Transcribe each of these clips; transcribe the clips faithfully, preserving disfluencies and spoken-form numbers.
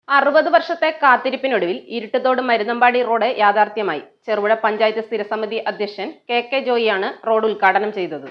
അറുപത് വർഷത്തെ കാത്തിരിപ്പിനൊടുവിൽ ഇരുട്ടുതോട് മരുന്നമ്പാടി റോഡ് യാഥാർത്ഥ്യമായി. ചെറുപുഴ പഞ്ചായത്ത് സ്ഥിരസമിതി അധ്യക്ഷൻ കെ കെ ജോയിയാണ് റോഡ് ഉദ്ഘാടനം ചെയ്തത്.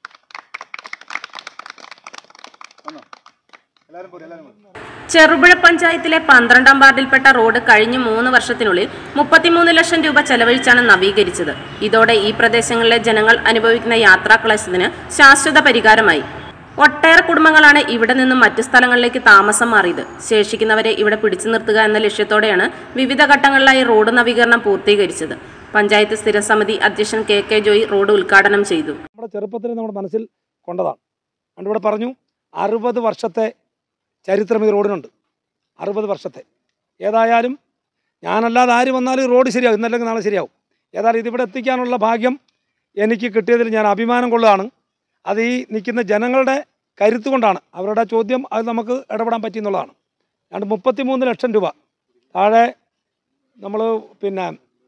ചെറുപുഴ പഞ്ചായത്തിലെ പന്ത്രണ്ടാം വാർഡിൽപ്പെട്ട റോഡ് കഴിഞ്ഞ മൂന്ന് വർഷത്തിനുള്ളിൽ മുപ്പത്തിമൂന്ന് ലക്ഷം രൂപ ചെലവഴിച്ചാണ് നവീകരിച്ചത്. ഇതോടെ ഈ പ്രദേശങ്ങളിലെ ജനങ്ങൾ അനുഭവിക്കുന്ന യാത്രാക്ലേശത്തിന് ശാശ്വത പരിഹാരമായി. ഒട്ടേറെ കുടുംബങ്ങളാണ് ഇവിടെ നിന്നും മറ്റു സ്ഥലങ്ങളിലേക്ക് താമസം മാറിയത്. ശേഷിക്കുന്നവരെ ഇവിടെ പിടിച്ചു നിർത്തുക എന്ന ലക്ഷ്യത്തോടെയാണ് വിവിധ ഘട്ടങ്ങളിലായി റോഡ് നവീകരണം പൂർത്തീകരിച്ചത്. പഞ്ചായത്ത് സ്ഥിരസമിതി അധ്യക്ഷൻ കെ കെ ജോയി റോഡ് ഉദ്ഘാടനം ചെയ്തു. നമ്മുടെ ചെറുപ്പത്തിൽ നമ്മുടെ മനസ്സിൽ കൊണ്ടതാണ്. ഇവിടെ പറഞ്ഞു അറുപത് വർഷത്തെ ചരിത്രം ഈ റോഡിനുണ്ട്. അറുപത് വർഷത്തെ ഏതായാലും ഞാനല്ലാതെ ആര് വന്നാലും ഈ റോഡ് ശരിയാവും, ഇന്നല്ലെങ്കിൽ നാളെ ശരിയാവും. ഏതായാലും ഇതിവിടെ എത്തിക്കാനുള്ള ഭാഗ്യം എനിക്ക് കിട്ടിയതിൽ ഞാൻ അഭിമാനം കൊള്ളുകയാണ്. അത് ഈ നിൽക്കുന്ന ജനങ്ങളുടെ കരുത്ത് കൊണ്ടാണ്. അവരുടെ ചോദ്യം അത് നമുക്ക് ഇടപെടാൻ പറ്റിയെന്നുള്ളതാണ്. രണ്ട് മുപ്പത്തി മൂന്ന് ലക്ഷം രൂപ താഴെ നമ്മൾ പിന്നെ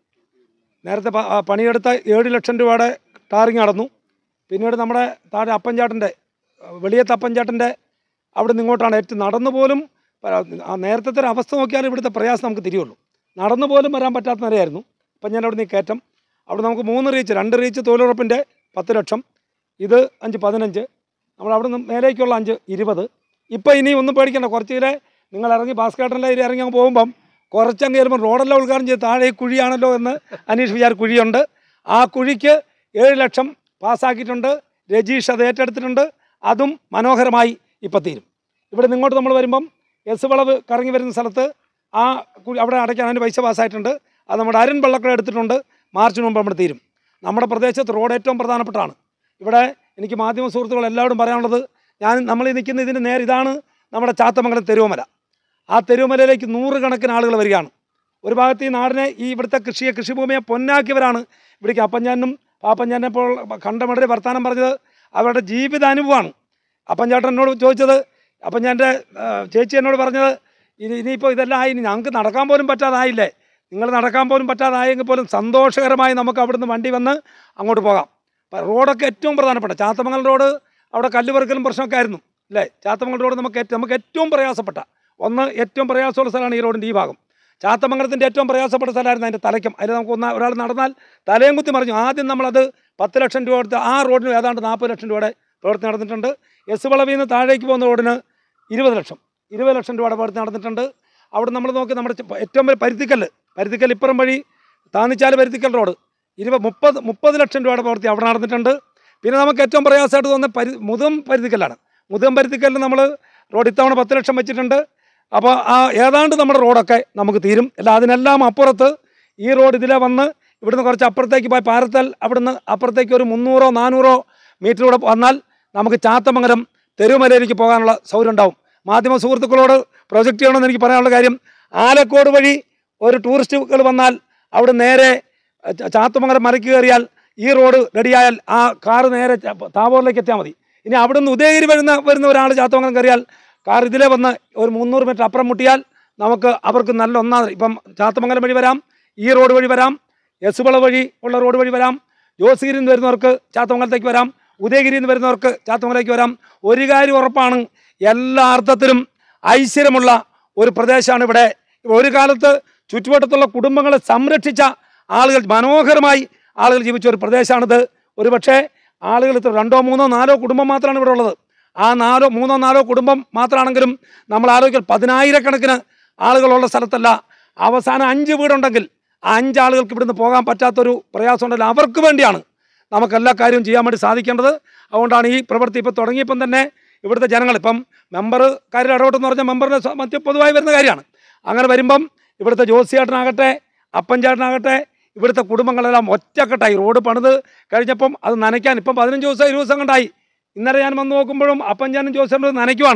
നേരത്തെ പണിയെടുത്ത ഏഴ് ലക്ഷം രൂപയുടെ ടാറിങ് നടന്നു. പിന്നീട് നമ്മുടെ താഴെ അപ്പൻചാട്ടൻ്റെ വെളിയത്ത് അപ്പൻചാട്ടൻ്റെ അവിടെ നിന്ന് ഇങ്ങോട്ടാണ് ഏറ്റവും നടന്നു പോലും നേരത്തെ ഒരു അവസ്ഥ നോക്കിയാൽ ഇവിടുത്തെ പ്രയാസം നമുക്ക് തിരിയുള്ളൂ. നടന്നു പോലും വരാൻ പറ്റാത്ത നിലയായിരുന്നു. അപ്പം ഞാൻ അവിടെ നിന്ന് കയറ്റം അവിടെ നമുക്ക് മൂന്ന് റീച്ച് രണ്ട് റീച്ച് തൊഴിലുറപ്പിൻ്റെ പത്ത് ലക്ഷം, ഇത് അഞ്ച് പതിനഞ്ച്, നമ്മൾ അവിടെ നിന്ന് മേലേക്കുള്ള അഞ്ച് ഇരുപത്. ഇപ്പോൾ ഇനി ഒന്നും പേടിക്കണ്ട. കുറച്ചിലെ നിങ്ങൾ ഇറങ്ങി ബാസ്കറ്റിൻ്റെ ഏരിയ ഇറങ്ങി അങ്ങ് പോകുമ്പം കുറച്ചങ്ങ് കയറുമ്പോൾ റോഡെല്ലാം ഉദ്ഘാടനം ചെയ്ത് താഴെ കുഴിയാണല്ലോ എന്ന് അനീഷ് വിചാർ കുഴിയുണ്ട്. ആ കുഴിക്ക് ഏഴ് ലക്ഷം പാസ്സാക്കിയിട്ടുണ്ട്. രജീഷ് അത് ഏറ്റെടുത്തിട്ടുണ്ട്. അതും മനോഹരമായി ഇപ്പം തീരും. ഇവിടെ നിങ്ങോട്ട് നമ്മൾ വരുമ്പം എസ് വളവ് കറങ്ങി വരുന്ന സ്ഥലത്ത് ആ അവിടെ അടയ്ക്കാൻ അതിന് പൈസ പാസ്സായിട്ടുണ്ട്. അത് നമ്മുടെ അരുൺ വെള്ളക്കട എടുത്തിട്ടുണ്ട്. മാർച്ചിന് മുമ്പ് നമ്മുടെ തീരും. നമ്മുടെ പ്രദേശത്ത് റോഡ് ഏറ്റവും പ്രധാനപ്പെട്ടാണ്. ഇവിടെ എനിക്ക് മാധ്യമ സുഹൃത്തുക്കൾ എല്ലാവരും പറയാനുള്ളത്, ഞാൻ നമ്മൾ ഈ നിൽക്കുന്ന ഇതിന് നേരെ ഇതാണ് നമ്മുടെ ചാത്തമംഗലം തെരുവുമല. ആ തെരുവുമലയിലേക്ക് നൂറുകണക്കിന് ആളുകൾ വരികയാണ്. ഒരു ഭാഗത്ത് ഈ നാടിനെ ഈ ഇവിടുത്തെ കൃഷിയെ കൃഷിഭൂമിയെ പൊന്നാക്കിയവരാണ് ഇവിടേക്ക്. അപ്പൻചാനും പാപ്പൻചാനെ ഇപ്പോൾ കണ്ടമടരെ വർത്തമാനം പറഞ്ഞത് അവരുടെ ജീവിതാനുഭവമാണ്. അപ്പൻചാട്ടൻ എന്നോട് ചോദിച്ചത്, അപ്പൻചാൻ്റെ ചേച്ചി എന്നോട് പറഞ്ഞത്, ഇനി ഇനിയിപ്പോൾ ഇതെല്ലാം ആയി, ഇനി ഞങ്ങൾക്ക് നടക്കാൻ പോലും പറ്റാതായില്ലേ, നിങ്ങൾ നടക്കാൻ പോലും പറ്റാതായെങ്കിൽ പോലും സന്തോഷകരമായി നമുക്ക് അവിടുന്ന് വണ്ടി വന്ന് അങ്ങോട്ട് പോകാം. റോഡൊക്കെ ഏറ്റവും പ്രധാനപ്പെട്ട ചാത്തമംഗലം റോഡ് അവിടെ കല്ലുപെറുക്കലും പ്രശ്നമൊക്കെ ആയിരുന്നു അല്ലേ. ചാത്തമംഗലം റോഡ് നമുക്ക് നമുക്ക് ഏറ്റവും പ്രയാസപ്പെട്ട ഒന്ന് ഏറ്റവും പ്രയാസമുള്ള സ്ഥലമാണ് ഈ റോഡിൻ്റെ ഈ ഭാഗം. ചാത്തമംഗലത്തിൻ്റെ ഏറ്റവും പ്രയാസപ്പെട്ട സ്ഥലമായിരുന്നു അതിൻ്റെ തലയ്ക്കും. അതിൽ നമുക്ക് ഒന്ന് ഒരാൾ നടന്നാൽ തലയും കുത്തി മറിഞ്ഞു. ആദ്യം നമ്മളത് പത്ത് ലക്ഷം രൂപ എടുത്ത് ആ റോഡിന് ഏതാണ്ട് നാൽപ്പത് ലക്ഷം രൂപയുടെ പ്രവൃത്തി നടന്നിട്ടുണ്ട്. എസ് വളവിൽ നിന്ന് താഴേക്ക് പോകുന്ന റോഡിന് ഇരുപത് ലക്ഷം ഇരുപത് ലക്ഷം രൂപയുടെ പ്രവൃത്തി നടന്നിട്ടുണ്ട്. അവിടെ നമ്മൾ നോക്കി നമ്മുടെ ഏറ്റവും വലിയ പരുത്തിക്കല്ല് പരുത്തിക്കൽ ഇപ്പുറം വഴി താന്നിച്ചാൽ പരുത്തിക്കൽ റോഡ് ഇരുപത് മുപ്പത് മുപ്പത് ലക്ഷം രൂപയുടെ പ്രവൃത്തി അവിടെ നടന്നിട്ടുണ്ട്. പിന്നെ നമുക്ക് ഏറ്റവും പ്രയാസമായിട്ട് തോന്നുന്നത് പരി മുതും പരുത്തിക്കല്ലാണ്. മുതും പരുത്തിക്കല്ലിൽ നമ്മൾ റോഡ് ഇത്തവണ പത്ത് ലക്ഷം വെച്ചിട്ടുണ്ട്. അപ്പോൾ ആ ഏതാണ്ട് നമ്മുടെ റോഡൊക്കെ നമുക്ക് തീരും. അല്ല അതിനെല്ലാം അപ്പുറത്ത് ഈ റോഡ് ഇതിലെ വന്ന് ഇവിടുന്ന് കുറച്ച് അപ്പുറത്തേക്ക് പോയി പാരത്താൽ അവിടുന്ന് അപ്പുറത്തേക്ക് ഒരു മുന്നൂറോ നാനൂറോ മീറ്ററിലൂടെ വന്നാൽ നമുക്ക് ചാത്തമംഗലം തെരുവുമലയിലേക്ക് പോകാനുള്ള സൗകര്യം ഉണ്ടാവും. മാധ്യമ സുഹൃത്തുക്കളോട് പ്രൊജക്റ്റ് ചെയ്യണമെന്ന് എനിക്ക് പറയാനുള്ള കാര്യം, ആലക്കോട് വഴി ഒരു ടൂറിസ്റ്റുകൾ വന്നാൽ അവിടെ നേരെ ചാത്തമംഗലം മലയ്ക്ക് കയറിയാൽ ഈ റോഡ് റെഡിയായാൽ ആ കാറ് നേരെ താവൂറിലേക്ക് എത്തിയാൽ മതി. ഇനി അവിടെ നിന്ന് ഉദയഗിരി വരുന്ന വരുന്ന ഒരാൾ ചാത്തമംഗലം കയറിയാൽ കാർ ഇതിലെ വന്ന് ഒരു മുന്നൂറ് മീറ്റർ അപ്പുറം മുട്ടിയാൽ നമുക്ക് അവർക്ക് നല്ല ഒന്നാമത് ഇപ്പം ചാത്തമംഗലം വഴി വരാം, ഈ റോഡ് വഴി വരാം, എസുവള വഴി ഉള്ള റോഡ് വഴി വരാം, ജോസ്ഗിരിയിൽ നിന്ന് വരുന്നവർക്ക് ചാത്തമംഗലത്തേക്ക് വരാം, ഉദയഗിരിയിൽ നിന്ന് വരുന്നവർക്ക് ചാത്തമംഗലത്തേക്ക് വരാം. ഒരു കാര്യം ഉറപ്പാണ്, എല്ലാ അർത്ഥത്തിലും ഐശ്വര്യമുള്ള ഒരു പ്രദേശമാണ് ഇവിടെ. ഒരു കാലത്ത് ചുറ്റുവട്ടത്തുള്ള കുടുംബങ്ങളെ സംരക്ഷിച്ച ആളുകൾ മനോഹരമായി ആളുകൾ ജീവിച്ച ഒരു പ്രദേശമാണിത്. ഒരു പക്ഷേ ആളുകൾ ഇത്ര രണ്ടോ മൂന്നോ നാലോ കുടുംബം മാത്രമാണ് ഇവിടെ ഉള്ളത്. ആ നാലോ മൂന്നോ നാലോ കുടുംബം മാത്രമാണെങ്കിലും നമ്മൾ ആലോചിക്കൽ പതിനായിരക്കണക്കിന് ആളുകളുള്ള സ്ഥലത്തല്ല. അവസാനം അഞ്ച് വീടുണ്ടെങ്കിൽ ആ അഞ്ചാളുകൾക്ക് ഇവിടുന്ന് പോകാൻ പറ്റാത്തൊരു പ്രയാസം ഉണ്ടല്ലോ. അവർക്ക് വേണ്ടിയാണ് നമുക്ക് എല്ലാ കാര്യവും ചെയ്യാൻ വേണ്ടി സാധിക്കേണ്ടത്. അതുകൊണ്ടാണ് ഈ പ്രവൃത്തി ഇപ്പോൾ തുടങ്ങിയപ്പം തന്നെ ഇവിടുത്തെ ജനങ്ങൾ ഇപ്പം മെമ്പർ കാര്യം ഇടപെട്ടെന്ന് പറഞ്ഞാൽ മെമ്പറിന് മറ്റ് പൊതുവായി വരുന്ന കാര്യമാണ്. അങ്ങനെ വരുമ്പം ഇവിടുത്തെ ജോസിയേട്ടനാകട്ടെ അപ്പൻചാട്ടനാകട്ടെ ഇവിടുത്തെ കുടുംബങ്ങളെല്ലാം ഒറ്റക്കെട്ടായി റോഡ് പണിത് കഴിഞ്ഞപ്പം അത് നനയ്ക്കാൻ ഇപ്പം പതിനഞ്ച് ദിവസം ഇരുപത് ദിവസം കണ്ടായി. ഇന്നലെ ഞാൻ വന്ന് നോക്കുമ്പോഴും അപ്പൻചാനും ജോസിയേട്ടനും നനയ്ക്കുവാണ്.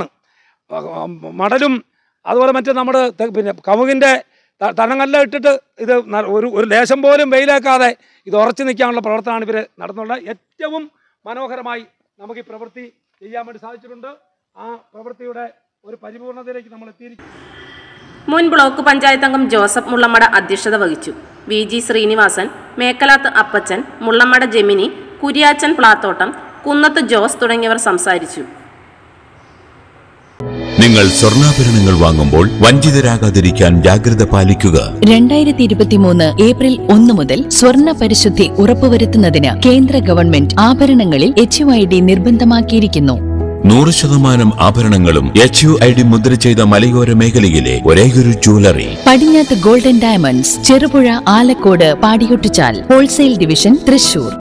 മടലും അതുപോലെ മറ്റേ നമ്മുടെ പിന്നെ കമുകിൻ്റെ തനങ്ങെല്ലാം ഇട്ടിട്ട് ഇത് ഒരു ഒരു ലേശം പോലും വെയിലേക്കാതെ ഇത് ഉറച്ചു നിൽക്കാനുള്ള പ്രവർത്തനമാണ് ഇവർ നടത്തുന്നത്. ഏറ്റവും മനോഹരമായി നമുക്ക് ഈ പ്രവൃത്തി ചെയ്യാൻ വേണ്ടി സാധിച്ചിട്ടുണ്ട്. ആ പ്രവൃത്തിയുടെ ഒരു പരിപൂർണതയിലേക്ക് നമ്മൾ എത്തിയിരിക്കും. മുൻ ബ്ലോക്ക് പഞ്ചായത്ത് അംഗം ജോസഫ് മുള്ളമ്മട അധ്യക്ഷത വഹിച്ചു. V G Srinivasan, Mekkalath Appachan, Mullammada Gemini, Kuriachan Plathottam, Kunnath Jose തുടങ്ങിയവർ സംസാരിച്ചു. നിങ്ങൾ സ്വർണ്ണാഭരണങ്ങൾ വാങ്ങുമ്പോൾ വഞ്ചിതരാകാതിരിക്കാൻ ജാഗ്രത പാലിക്കുക. രണ്ടായിരത്തി ഇരുപത്തിമൂന്ന് ഏപ്രിൽ ഒന്ന് മുതൽ സ്വർണ്ണ പരിശുദ്ധി ഉറപ്പുവരുത്തുന്നതിന് കേന്ദ്ര ഗവൺമെന്റ് ആഭരണങ്ങളിൽ എച്ച് യു ഐ ഡി നിർബന്ധമാക്കിയിരിക്കുന്നു. നൂറ് ശതമാനം ആഭരണങ്ങളും എച്ച് യു ഐ ഡി മുദ്ര ചെയ്ത മലയോര മേഖലയിലെ ഒരേയൊരു jewellery Padinjath golden diamonds, Cherupuzha, Alakode, Padiyottuchal, wholesale division, Thrissur.